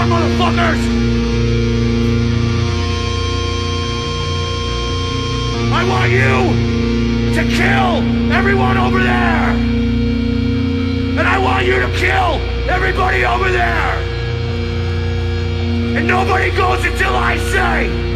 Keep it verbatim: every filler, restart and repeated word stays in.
on, motherfuckers! I want you to kill everyone over there! And I want you to kill everybody over there! And nobody goes until I say!